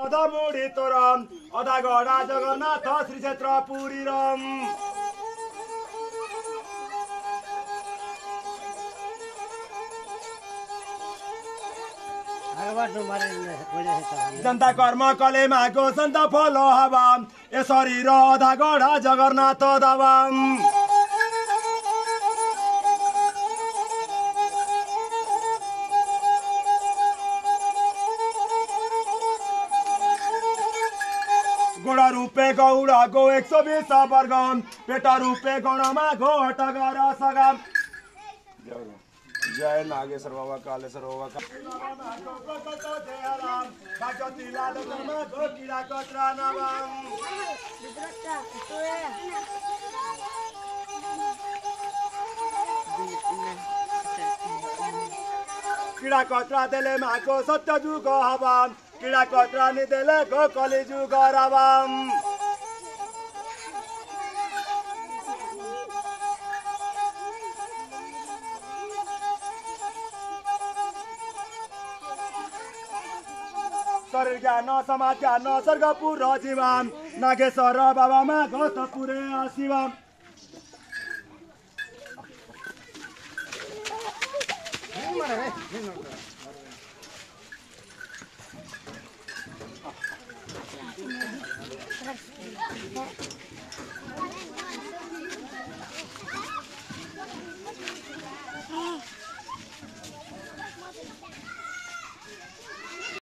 अधमुडी तोरम अधा गडा जगन्नाथ श्री क्षेत्र पुरी रम जनता कर्म कले मागो सन्त फल हवा यसरी र अधा गडा जगन्नाथ दवाम गुण रूपे गौड गो 120 वर्ग पेट रूपे गणमा गो हटगर सगम जय नागेश्वर बाबा कालेश्वर बाबा किड़ा कतरा देले माको सत्य जुग हवाम किड़ा कतरा नि देले गो कली जुग रावाम शरीर ज्ञान समाज ज्ञान स्वर्गपुर जीवाम नागेश्वर बाबामा घोष पुरे शिवम